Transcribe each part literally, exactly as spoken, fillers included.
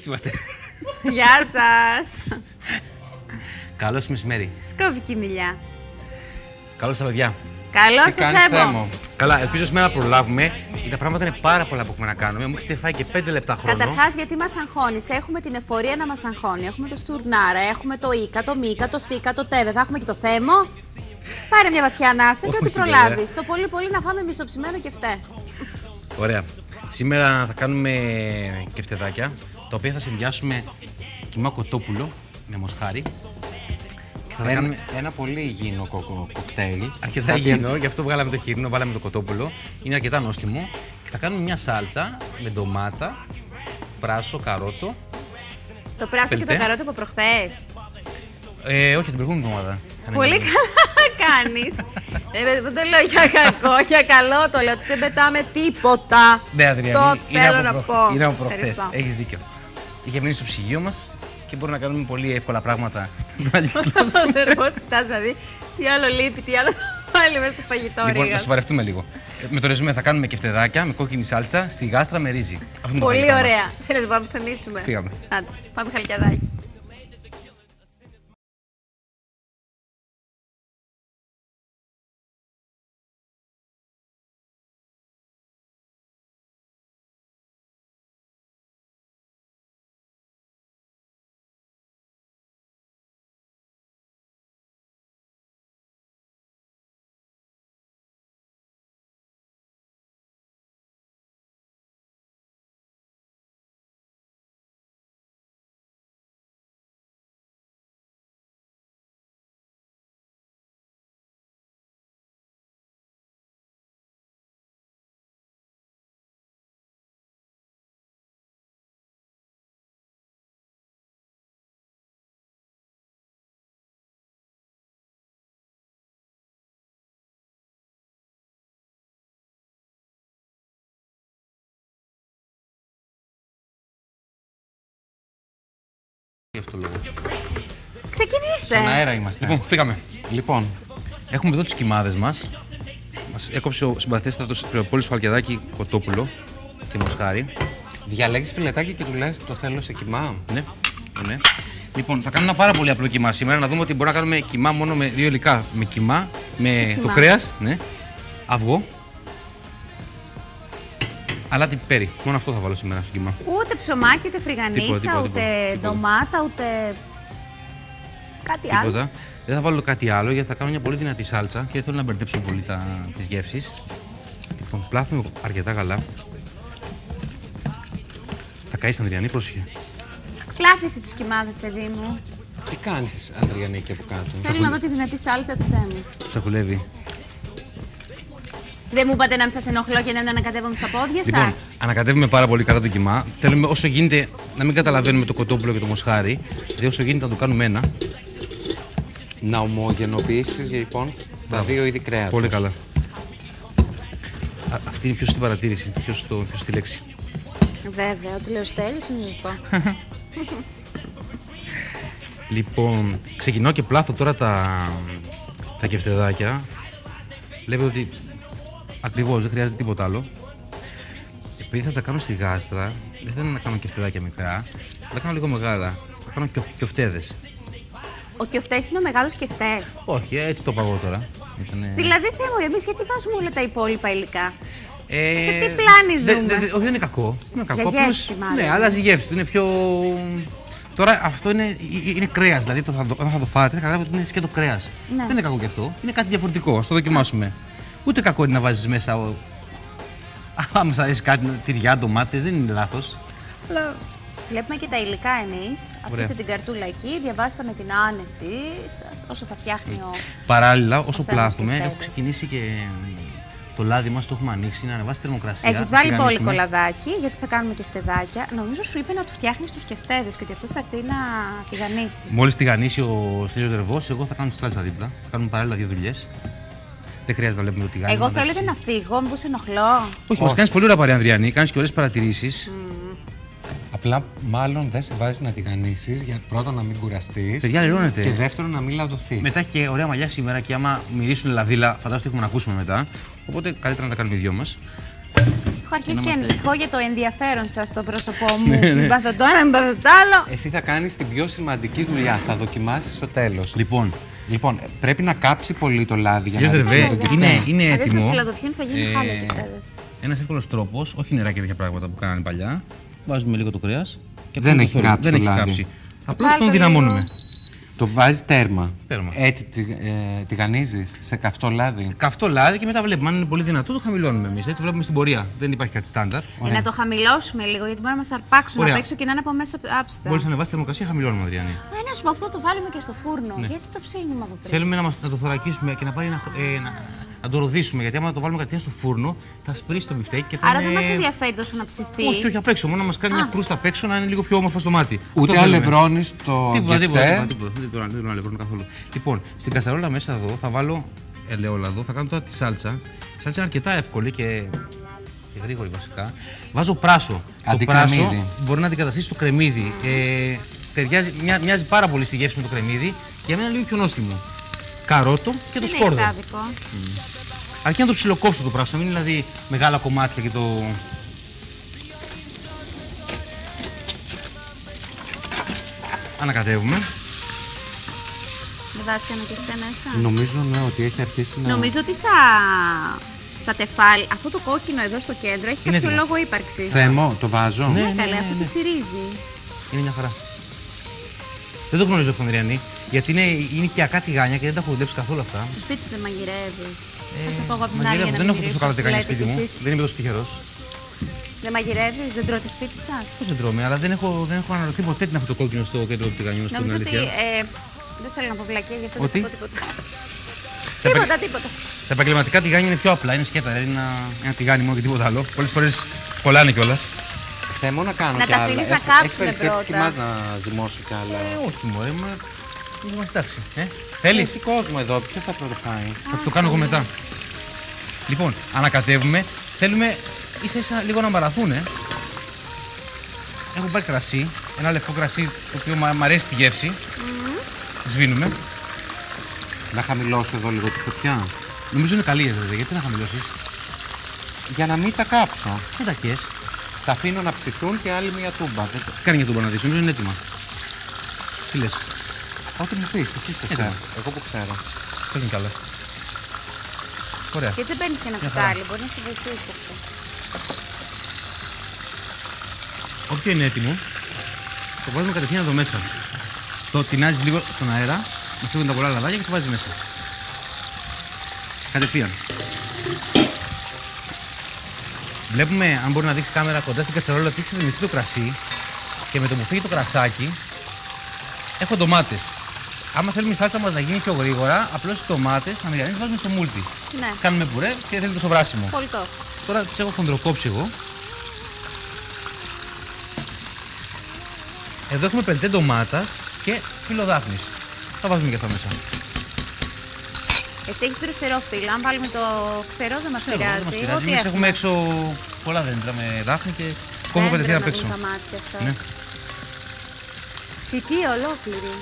Έτσι είμαστε. Γεια σας. Καλώς μεσημέρι. Σκόβικη μιλιά. Καλώς τα παιδιά. Καλώς το Θέμο. Καλά, ελπίζω σήμερα να προλάβουμε. Γιατί τα πράγματα είναι πάρα πολλά που έχουμε να κάνουμε. Μου έχετε φάει και πέντε λεπτά χρόνο. Καταρχάς, γιατί μας αγχώνεις. Έχουμε την εφορία να μας αγχώνει. Έχουμε το Στουρνάρα, έχουμε το Ίκα, το Μίκα, το Σίκα, το Τέβε. Θα έχουμε και το Θέμο. Πάρε μια βαθιά ανάσα και ό,τι προλάβεις. Το πολύ πολύ να φάμε μισοψημένο κεφτέ. Ωραία. Σήμερα θα κάνουμε κεφτεδάκια, τα οποία θα συνδυάσουμε κιμά κοτόπουλο με μοσχάρι. Θα ένα, κάνουμε... ένα πολύ υγιεινό κο κοκτέιλ. Αρκετά υγιεινό, γι' αυτό βγάλαμε το χοιρινό, βάλαμε το κοτόπουλο. Είναι αρκετά νόστιμο. Και θα κάνουμε μια σάλτσα με ντομάτα, πράσο, καρότο. Το πράσο πελτέ. Και το καρότο από προχθές. Ε, όχι, την προηγούμενη εβδομάδα. Πολύ καλά κάνεις. ε, δεν το λέω για κακό, για καλό το λέω. Ότι δεν πετάμε τίποτα. Ναι, Αδριανή, το θέλω να προ... πω. Είναι από προχθές. Έχεις δίκιο. Είχε μείνει στο ψυγείο μας και μπορούμε να κάνουμε πολύ εύκολα πράγματα. Ο αδερφός κοιτάς δηλαδή τι άλλο λείπει, τι άλλο πάλι μέσα στο φαγητό. Λοιπόν, να σοβαρευτούμε λίγο. Με το ρεζουμέ θα κάνουμε κεφτεδάκια με κόκκινη σάλτσα στη γάστρα με ρύζι. Πολύ ωραία. Θέλεις να πάμε ψωνίσουμε. Φύγαμε. Άντε, πάμε χαλκιαδάκι. Ξεκινήστε. Στον αέρα είμαστε. Λοιπόν, φύγαμε. Λοιπόν, έχουμε εδώ τους κιμάδες μας. Μας έκοψε ο συμπαθέστατος Κρεοπόλης Χαλκιαδάκη κοτόπουλο και μοσχάρι. Διαλέγεις φιλετάκι και του λες το θέλω σε κιμά. Ναι, ναι. Λοιπόν, θα κάνουμε ένα πάρα πολύ απλό κιμά σήμερα. Να δούμε ότι μπορούμε να κάνουμε κιμά μόνο με δύο υλικά. Με κιμά, με και το κιμά. κρέας, ναι, αυγό. Αλάτι πιπέρι. Μόνο αυτό θα βάλω σήμερα στο κιμά. Ούτε ψωμάκι, ούτε φρυγανίτσα, τίποτα, τίποτα, ούτε τίποτα, τίποτα. ντομάτα, ούτε κάτι Τίποτα. άλλο. Δεν θα βάλω κάτι άλλο γιατί θα κάνω μια πολύ δυνατή σάλτσα και δεν θέλω να μπερδέψω πολύ τα... τις γεύσεις. Λοιπόν, πλάθουμε αρκετά καλά. Θα καείς, Ανδριανή, πρόσεχε. Πλάθησε τους κιμάδες, παιδί μου. Τι κάνεις, Ανδριανίκη, από κάτω. Θέλω να δω τη δυνατή σάλτσα του Θέμου. Ψαχουλεύει. Δεν μου είπατε να μην σας ενοχλώ και να μην ανακατεύομαι στα πόδια Λοιπόν, σας. ανακατεύουμε πάρα πολύ καλά το κιμά. Θέλουμε όσο γίνεται να μην καταλαβαίνουμε το κοτόπουλο και το μοσχάρι. Δηλαδή, όσο γίνεται να το κάνουμε ένα. Να ομογενοποιήσεις λοιπόν τα δύο είδη κρέατος. Πολύ καλά. Α, αυτή είναι πιο σωστή παρατήρηση, πιο, στο, πιο σωστή λέξη. Βέβαια, ό,τι λέω στο τέλος είναι σωστό. Λοιπόν, ξεκινώ και πλάθω τώρα τα, τα κεφτεδάκια. Βλέπετε ότι ακριβώς δεν χρειάζεται τίποτα άλλο. Επειδή θα τα κάνω στη γάστρα, δεν θέλω να κάνω κεφτεδάκια μικρά, θα τα κάνω λίγο μεγάλα. Θα κάνω κιο, κιοφτέδες. Ο κιοφτές είναι ο μεγάλος κιοφτές. Όχι, έτσι το είπα εγώ τώρα. Ήτανε... Δηλαδή, Θέμο, εμείς γιατί βάζουμε όλα τα υπόλοιπα υλικά. Ε, σε τι πλάνη δε, ζούμε. δε, δε, όχι, δεν είναι κακό. Είναι κακό. Για Απλώς, γεύση, μάλλον. Ναι, αλλάζει η γεύση. Είναι πιο. Τώρα αυτό είναι, είναι κρέας. Δηλαδή, το, θα, όταν θα το φάτε, θα καταλάβετε ότι είναι σκέτο κρέας. Ναι. Δεν είναι κακό κι αυτό. Είναι κάτι διαφορετικό. Α το δοκιμάσουμε. Ούτε κακό είναι να βάζεις μέσα. Ο... Αν μας αρέσει κάτι, τυριά, ντομάτες, δεν είναι λάθος. Αλλά. Βλέπουμε και τα υλικά εμείς. Αφήστε την καρτούλα εκεί, διαβάστε με την άνεση σας όσο θα φτιάχνει ο. Παράλληλα, όσο ο πλάθουμε, έχω ξεκινήσει και το λάδι μας, το έχουμε ανοίξει, να ανεβάσει τη θερμοκρασία. Έχεις βάλει μπόλικο λαδάκι, γιατί θα κάνουμε κεφτεδάκια. Νομίζω σου είπε να του φτιάχνεις τους κεφτέδες και ότι αυτός θα έρθει να τηγανίσει. Μόλις τηγανίσει ο Στέλιος Δερβός, εγώ θα κάνω τη σάλτσα δίπλα. Θα κάνουμε παράλληλα δύο δουλειές. Δεν χρειάζεται να βλέπουμε το τηγάνι. Εγώ θέλετε να φύγω, μήπως ενοχλώ. Όχι, μας κάνεις πολύ ωραία παρέα, Ανδριανή, κάνεις και ωραίες παρατηρήσεις. Mm. Απλά μάλλον δεν σε βάζει να τηγανίσεις για πρώτα να μην κουραστείς. Παιδιά, λερώνετε. Και δεύτερον να μην λαδωθείς. Μετά έχει και ωραία μαλλιά σήμερα και άμα μυρίσουν λαδίλα, φαντάζομαι ότι έχουμε να ακούσουμε μετά. Οπότε καλύτερα να τα κάνουμε οι δυο μας. Έχω αρχίσει και είμαστε... ανησυχώ για το ενδιαφέρον σας στο πρόσωπό μου. Μην πάθω το ένα, μην πάθω το άλλο. Εσύ θα κάνεις την πιο σημαντική δουλειά. Θα δοκιμάσεις στο τέλος. Λοιπόν, Λοιπόν, πρέπει να κάψει πολύ το λάδι για να Ρεβέ, ρίξουμε τον κεφτέ. είναι, είναι Αλλιώς έτοιμο. το σιλαδοπιούν θα γίνει χάλια και φτέδες. Ένας εύκολος τρόπος, όχι νερά και τέτοια πράγματα που κάνανε παλιά. Βάζουμε λίγο το κρέας. Και Δεν το έχει θόρυβο. κάψει Δεν το έχει λάδι. κάψει. Απλώς Βάλ' τον το δυναμώνουμε. λίγο. Το βάζεις τέρμα. Τέρμα. Έτσι τη, ε, τηγανίζεις σε καυτό λάδι. Καυτό λάδι και μετά βλέπουμε. Αν είναι πολύ δυνατό, το χαμηλώνουμε εμείς. Έτσι το βλέπουμε στην πορεία. Δεν υπάρχει κάτι στάνταρ. Ε, να το χαμηλώσουμε λίγο γιατί μπορεί να μας αρπάξουν Ωραία. απ' έξω και να είναι από μέσα άψτα. Μόλις ανεβάσει τη θερμοκρασία, χαμηλώνουμε, Αδριάννη. Ε, να σου πω, αυτό το βάλουμε και στο φούρνο. Γιατί το ψήνουμε από πριν. Θέλουμε να, μας, να το θωρακίσουμε και να, πάρει ένα, ε, να, να το ροδίσουμε. Γιατί άμα το βάλουμε κατευθείαν στο φούρνο, θα σπρίσει το μπιφτέκι και θα Άρα είναι... δεν μας ενδιαφέρει τόσο να ψηθεί. Όχι, όχι απ' έξω. Μόνο να μας κάνει μια κρούστα απ' έξω να είναι λίγο πιο όμορφο στο μάτι. Ούτε Αυτό θέλουμε. αλευρώνεις το Τίποτα, τίποτα, κεφτέ. τίποτα, τίποτα. Δεν τον αλευρώνω καθόλου. Λοιπόν, στην κασαρόλα μέσα εδώ θα βάλω ελαιόλαδο, θα κάνω τώρα τη σάλτσα. Η σάλτσα είναι αρκετά εύκολη και, και γρήγορη βασικά. Βάζω πράσο. Αντί το πράσο κρεμμύδι. μπορεί να αντικαταστήσει το κρεμμύδι. Ε, ταιριάζει, μοιά, μοιάζει πάρα πολύ στη γεύση με το κρεμμύδι και για μένα είναι λίγο πιο νόστιμο. Καρότο και το Δεν σκόρδο. είναι άδικο. Αρκεί να το ψιλοκόψω το πράσο, να μην είναι δηλαδή μεγάλα κομμάτια και το. Ανακατεύουμε. Δεν βάζει και ένα κεφτέ μέσα. Νομίζω ναι, ότι έχει αρχίσει να. Νομίζω ότι στα, στα τεφάλια, αυτό το κόκκινο εδώ στο κέντρο έχει Είναι κάποιο έτοιμο. λόγο ύπαρξης. Θέμο, το βάζω. Ναι. Ναι, καλέ, αυτό τσιτσιρίζει. Είναι μια χαρά. Δεν το γνωρίζω αυτό, Ανδριανή, γιατί είναι, είναι οικιακά τηγάνια και δεν τα έχω δουλέψει καθόλου αυτά. Στο σπίτι σου δεν μαγειρεύεις. Ε, Θα το πω από την άλλη μαγειρεύω. για να Δεν μην έχω τόσο γυρίσω. καλά τηγάνια Λέτε σπίτι κι μου. εσείς. Δεν είμαι τόσο τυχερός. Δεν μαγειρεύεις, δεν τρώτε σπίτι σας. Πώς δεν τρώμε, αλλά δεν έχω, δεν έχω αναρωτηθεί ποτέ τι είναι αυτό το κόκκινο στο κέντρο του τηγανιού. στην Νομίζω ότι. αλήθεια. Ε, δεν θέλω να πω βλακία, γι' αυτό Ότι? δεν θα πω τίποτα. Τίποτα, τίποτα. Τα επαγγελματικά τηγάνια είναι πιο απλά, είναι σκέτα, δεν είναι ένα, ένα τηγάνι μόνο και τίποτα άλλο. Πολλές φορές κολλάνε κιόλας. Θέμο να κάνω Να κι τα άλλα. αφήνεις να Έχω- κάψουνε έχεις περισσέψει πρώτα. και εμάς να ζυμώσω κι άλλα. Ε, όχι, μωρέ, μα. Είμαστε εντάξει. Ε, θέλεις. Έχει κόσμο εδώ, ποιο θα προφάει. Θα το κάνω εγώ μετά. Λοιπόν, ανακατεύουμε. Θέλουμε ίσα ίσα λίγο να μαραθούνε. Έχω πάρει κρασί, ένα λευκό κρασί το οποίο μου μ' αρέσει τη γεύση. Σβήνουμε. Να χαμηλώσω εδώ λίγο τη φωτιά. Νομίζω είναι καλή εδώ, γιατί να χαμηλώσεις. Για να μην τα κάψω. Δεν τα κες. Τα αφήνω να ψηθούν και άλλη μια τούμπα. Δεν το- Κάνε για τον να δεις, νομίζω είναι έτοιμα. Τι λες, Ό,τι μου πεις, εσύ το Έτοιμο. ξέρω. Εγώ που ξέρω. το είναι καλά. Ωραία. Γιατί δεν παίρνει και ένα Μια χαρά. κουτάλι, μπορεί να σε βοηθήσει αυτό. Όποιο είναι έτοιμο, το βάζουμε κατευθείαν εδώ μέσα. Το τεινάζεις λίγο στον αέρα, να φύγουν τα πολλά λαδάκια και το βάζεις μέσα. Κατευθείαν. Βλέπουμε, αν μπορεί να δείξει κάμερα κοντά στην κατσαρόλα, ότι έχει ξεδινιστεί το κρασί και με το που φύγει το κρασάκι, έχω ντομάτες. Άμα θέλουμε η σάλτσα μας να γίνει πιο γρήγορα, απλώς τις ντομάτες, αν δεν βάζουμε στο μούλτι. Ναι, Τις κάνουμε πουρέ και θέλει το βράσιμο. πολύ το. Τώρα τις έχω χοντροκόψει εγώ. Εδώ έχουμε πελτέ ντομάτας και φύλλο δάφνης. Θα βάζουμε και αυτά μέσα. Εσύ έχει δροσερό φύλλο. Αν βάλουμε το ξερό δεν μα Ξέρω, δεν μας πειράζει. πειράζει. Ό,τι Εμείς έχουμε έξω πολλά δέντρα με δάφνη και κόβω κατευθείαν απ' έξω. τα μάτια σας. Ναι. Φυτή ολόκληρη.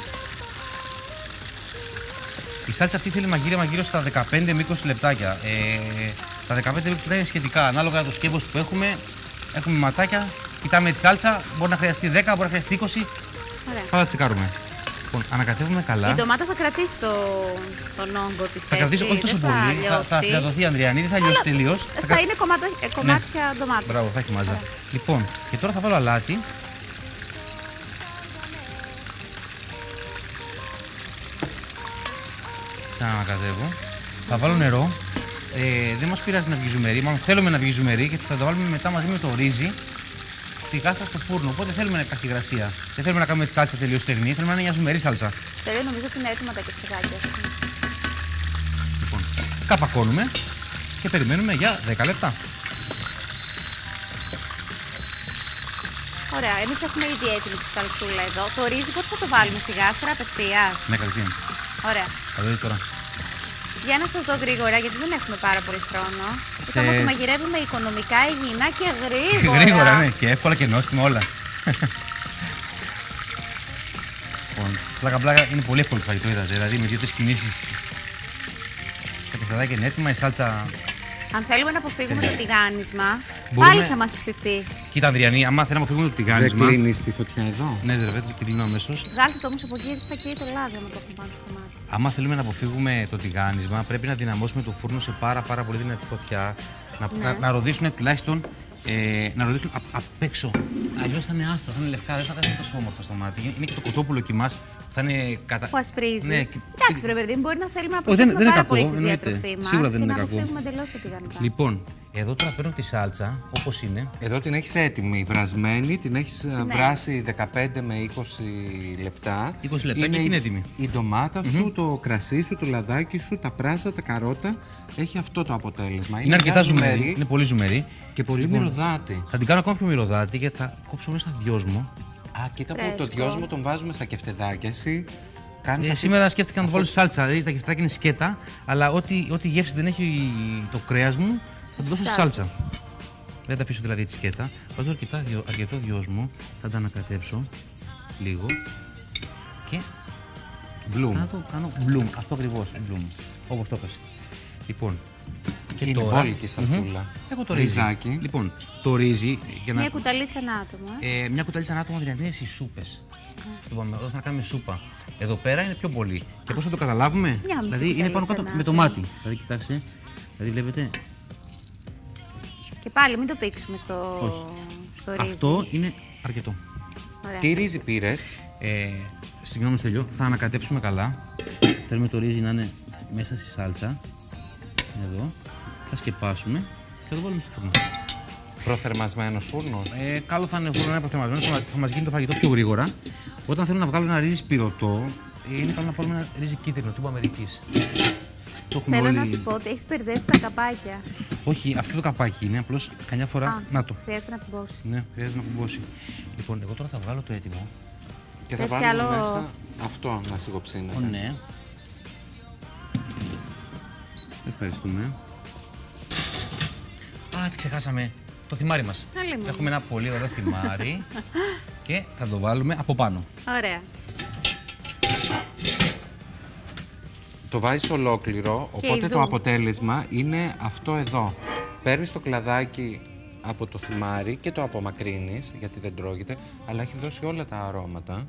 Η σάλτσα αυτή θέλει μαγείρεμα γύρω στα δεκαπέντε με είκοσι λεπτάκια. Ε, τα δεκαπέντε με είκοσι λεπτά είναι σχετικά. Ανάλογα το σκεύος που έχουμε, έχουμε ματάκια. Κοιτάμε τη σάλτσα. Μπορεί να χρειαστεί δέκα, μπορεί να χρειαστεί είκοσι. Ωραία. Πάντα τσεκάρουμε. Λοιπόν, ανακατεύουμε καλά. Η ντομάτα θα κρατήσει το, τον όγκο τη. Θα κρατήσει όχι τόσο πολύ. Θα, θα φυλαδωθεί η Ανδριανή, δεν θα λιώσει τελείω. Θα είναι κομμάτα, ε, κομμάτια ντομάτας. Μπράβο, θα έχει μάζα. Λοιπόν, και τώρα θα βάλω αλάτι. Ξανανακατεύω. Θα βάλω νερό. Ε, δεν μας πειράζει να βγει ζουμερή, μάλλον θέλουμε να βγει ζουμερή και θα το βάλουμε μετά μαζί με το ρύζι στη γάστα στο φούρνο. Οπότε θέλουμε να υπάρχει υγρασία. Δεν θέλουμε να κάνουμε τη σάλτσα τελείως στεγνή, θέλουμε να είναι μια ζουμερή σάλτσα. Στέλιο, νομίζω ότι είναι έτοιμα τα κεψιδάκια σου. Λοιπόν, καπακώνουμε και περιμένουμε για δέκα λεπτά. Ωραία, εμείς έχουμε ήδη έτοιμη τη σαλτσούλα εδώ. Το ρύζι πότε θα το βάλουμε στη γάστρα απευθείας. Ναι, κατευθείαν. Ωραία. Θα δείτε τώρα. Για να σας δω γρήγορα, γιατί δεν έχουμε πάρα πολύ χρόνο. Σε- Είπαμε ότι μαγειρεύουμε οικονομικά, υγιεινά και γρήγορα. Γρήγορα, ναι, και εύκολα και νόστιμα όλα. Λοιπόν, πλάκα πλάκα είναι πολύ εύκολο το φαγητό, είδατε. Δηλαδή με δύο-τρεις κινήσεις τα κεφτεδάκια είναι έτοιμα, η σάλτσα Αν θέλουμε να αποφύγουμε το τηγάνισμα, Μπορούμε... πάλι θα μας ψηθεί. Κοίτα, Ανδριανή, άμα θέλουμε να αποφύγουμε το τηγάνισμα. Δεν κλείνεις τη φωτιά εδώ. Ναι, ρε, βέβαια, και κλείνω αμέσως. Βγάλτε το όμως από εκεί, γιατί θα καίει το λάδι άμα το έχουμε πάνω στο μάτι. Άμα θέλουμε να αποφύγουμε το τηγάνισμα, πρέπει να δυναμώσουμε το φούρνο σε πάρα, πάρα πολύ δυνατή φωτιά. Να, Ναι. να, να ροδίσουν τουλάχιστον ε, να ροδίσουν απ' απ' έξω. Αλλιώς θα είναι άσπρα, θα είναι λευκά, δεν θα είναι τόσο όμορφα στο μάτι. Είναι και το κοτόπουλο εκεί μας, θα είναι κατα... Που ασπρίζει. Ναι, και... Εντάξει, ρε παιδί, μπορεί να θέλουμε να Όχι, δεν- προσέχουμε δεν είναι πάρα κακό, πολύ τη εννοείται. διατροφή μας Σίγουρα δεν και είναι να κακό. αποφύγουμε εντελώς τα τηγανιτά. Λοιπόν, εδώ τώρα παίρνω τη σάλτσα όπως είναι. Εδώ την έχεις έτοιμη, βρασμένη, την έχεις Ναι. βράσει δεκαπέντε με είκοσι λεπτά. είκοσι λεπτά και η- είναι έτοιμη. Η ντομάτα σου, το κρασί σου, το λαδάκι σου, τα πράσα, τα καρότα, έχει αυτό το αποτέλεσμα. Είναι αρκετά μια ζουμερή, είναι πολύ ζουμερή. και πολύ Λοιπόν, μυρωδάτη. Θα την κάνω ακόμα πιο μυρωδάτη γιατί θα κόψω μέσα στα δυόσμο. Α, κοίτα που το Φρέσκο. δυόσμο τον βάζουμε στα κεφτεδάκια. Εσύ κάνεις Ε, αυτή- σήμερα σκέφτηκα να το βάλω στη σάλτσα, δηλαδή τα κεφτάκια είναι σκέτα, αλλά ό,τι, ό,τι γεύση δεν έχει το κρέας μου θα το δώσω στη Σάλτσα. σάλτσα. Δεν τα αφήσω δηλαδή τη σκέτα. Βάζω αρκετά, δυο- αρκετό δυόσμο, θα τα ανακατέψω λίγο και Bloom. θα το κάνω bloom. Αυτό ακριβώς, bloom. Όπως το έπασε. Λοιπόν, και Είναι τώρα. μπόλικη σαλτσούλα. Έχω το ρύζι. Ριζάκι. Λοιπόν, το ρύζι για να. Μια κουταλίτσα ανάτομο. Ε. Ε, μια κουταλίτσα ανάτομα δηλαδή είναι στις σούπες. Το πάμε, όταν θα κάνουμε σούπα. Εδώ πέρα είναι πιο πολύ. Και πώς θα το καταλάβουμε, Μια μισή δηλαδή είναι πάνω κάτω κουταλίτσα με το ανάτομα. μάτι. Δηλαδή, κοιτάξτε, δηλαδή βλέπετε. Και πάλι μην το πήξουμε στο, Όχι. στο ρύζι. Αυτό είναι αρκετό. Ωραία. Τι ρύζι πήρες? Ε, Συγγνώμη, Στέλιο, θα ανακατέψουμε καλά. Θέλουμε το ρύζι να είναι μέσα στη σάλτσα. Εδώ. Θα σκεπάσουμε και θα το βάλουμε στο φούρνο. Προθερμασμένος φούρνος. Ε, καλό θα είναι ο φούρνο να είναι προθερμασμένος, θα, θα μας γίνει το φαγητό πιο γρήγορα. Όταν θέλουμε να βγάλουμε ένα ρύζι σπυρωτό, ε, είναι καλό να πάρουμε ένα ρύζι κίτρινο τύπου Αμερικής. Το έχουμε Θέλω όλοι. να σου πω ότι έχει μπερδέψει τα καπάκια. Όχι, αυτό το καπάκι είναι, απλώς καμιά φορά. Α, Να το. Χρειάζεται να κουμπώσει. Ναι, χρειάζεται να κουμπώσει. Λοιπόν, εγώ τώρα θα βγάλω το έτοιμο. Και θα Θες κι βάλουμε άλλο? μέσα αυτό να σιγοψύνεται. Ω, ναι. Ευχαριστούμε. Α, τι ξεχάσαμε. Το θυμάρι μας. Άλλη μου. Έχουμε ένα πολύ ωραίο θυμάρι και θα το βάλουμε από πάνω. Ωραία. Το βάζεις ολόκληρο, οπότε ειδού. το αποτέλεσμα είναι αυτό εδώ. Παίρνεις το κλαδάκι από το θυμάρι και το απομακρύνεις, γιατί δεν τρώγεται, αλλά έχει δώσει όλα τα αρώματα.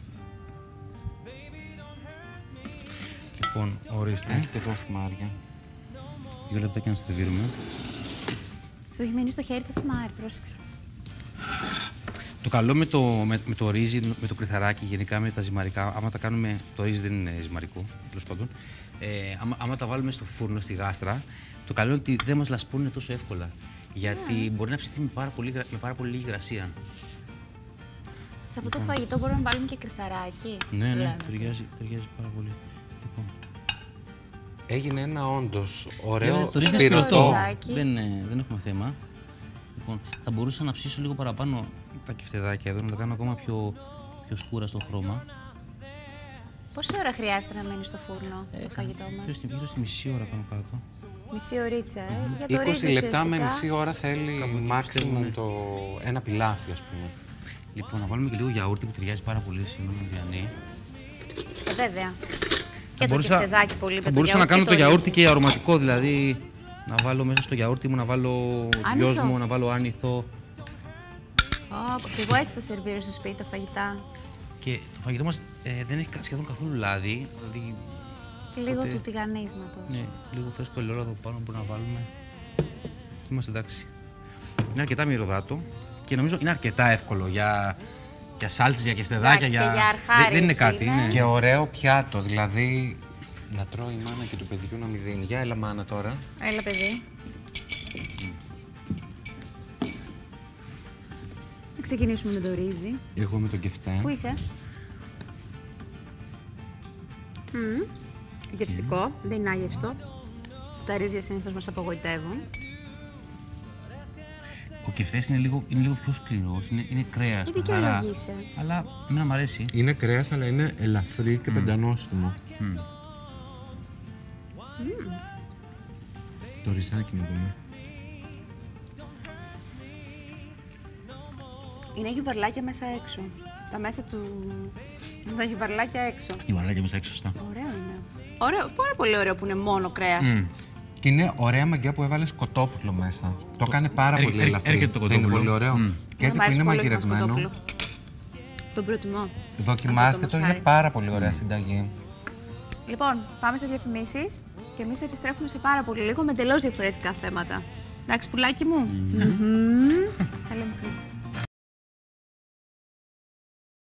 Λοιπόν, ορίστε. Έχετε εδώ θυμάρια. Δύο λεπτά και να στρεβίρουμε. Σου έχει μείνει στο χέρι το θυμάρι, πρόσεξε. Το καλό με το, με, με το ρύζι, με το κρυθαράκι, γενικά με τα ζυμαρικά, άμα τα κάνουμε. Το ρύζι δεν είναι ζυμαρικό, τέλος πάντων. Ε, άμα, άμα τα βάλουμε στο φούρνο, στη γάστρα, το καλό είναι ότι δεν μας λασπώνουν τόσο εύκολα. Γιατί μπορεί να ψηθεί με πάρα πολύ, γρα- με πάρα πολύ λίγη υγρασία. Σε αυτό το φαγητό μπορούμε να βάλουμε και κρυθαράκι. Ναι, ναι, Λέμε. ταιριάζει, ταιριάζει πάρα πολύ. Λοιπόν, Έγινε ένα όντως ωραίο το ρύζι είναι σπυρωτό. σπυρωτό. Ριζάκι. Δεν, ε, δεν έχουμε θέμα. Λοιπόν, θα μπορούσα να ψήσω λίγο παραπάνω τα κεφτεδάκια εδώ, να τα κάνω ακόμα πιο, πιο σκούρα στο χρώμα. Πόση ώρα χρειάζεται να μείνει στο φούρνο Ε, το φαγητό γύρω μας? στη, γύρω στη μισή ώρα πάνω κάτω. Μισή ωρίτσα, ε. Για το είκοσι ρύζι λεπτά με ουσιαστικά. μισή ώρα θέλει Κάπου εκεί maximum πιστεύω, το ένα πιλάφι, ας πούμε. Λοιπόν, να βάλουμε και λίγο γιαούρτι που ταιριάζει πάρα πολύ σήμερα με Διανή. Ε, βέβαια. Και το μπορούσα- κεφτεδάκι πολύ με Θα το μπορούσα να γιαούρτι κάνω και το γιαούρτι ρύζι. και αρωματικό, δηλαδή να βάλω μέσα στο γιαούρτι μου, να βάλω Άνηθο. δυόσμο, να βάλω άνηθο. Ω, και εγώ έτσι τα σερβίρω στο σπίτι τα φαγητά. Και το φαγητό μας ε, δεν έχει κα- σχεδόν καθόλου λάδι, δηλαδή Λίγο Οπότε- του τηγανίσματος. ναι, λίγο φρέσκο ελαιόλαδο πάνω μπορούμε να βάλουμε και είμαστε εντάξει. Είναι αρκετά μυρωδάτο και νομίζω είναι αρκετά εύκολο για, για σάλτσες, για κεφτεδάκια, Εντάξει, και για αρχάριους δεν, δεν είναι κάτι. είναι. Είναι... Και ωραίο πιάτο, δηλαδή να τρώει η μάνα και του παιδιού να μην δίνει. Για έλα μάνα τώρα. Έλα, παιδί. Να ξεκινήσουμε με το ρύζι. Εγώ με τον κεφτέ. Πού είσαι? Μμμ. Γευστικό, δεν είναι άγευστο. Τα ρύζια συνήθως μας απογοητεύουν. Ο κεφτές είναι λίγο, είναι λίγο πιο σκληρός, είναι, είναι κρέας, Η καθαρά. δικαιολογήσε. Αλλά εμένα μου αρέσει. Είναι κρέας, αλλά είναι ελαφρύ και πεντανόστιμο. Το ριζάκι να δούμε. Είναι γιουβαρλάκια μέσα έξω. Τα μέσα του. Τα γιουβαρλάκια έξω. Η μαλάκια μέσα έξω, σωστά. Ωραίο είναι. Ωραίο, πάρα πολύ ωραίο που είναι μόνο κρέας. Μμ. Και είναι ωραία μαγιά που έβαλε κοτόπουλο μέσα. Το έκανε πάρα Έρχεται- πολύ ελαφρύ. έρχεται το Δεν είναι κοτόπουλο. πολύ ωραίο. Μμ. Και έτσι Μ' που αρέσει είναι πολύ το μαγειρευμένο, σκοτόπουλο. Τον προτιμώ. δοκιμάστε Αυτό το, το είναι μοσχάρι. πάρα πολύ ωραία συνταγή. Λοιπόν, πάμε σε διαφημίσεις και εμείς επιστρέφουμε σε πάρα πολύ λίγο με εντελώς διαφορετικά θέματα. Εντάξει, πουλάκι μου. Μμμ. Θα λέμε σε λίγο.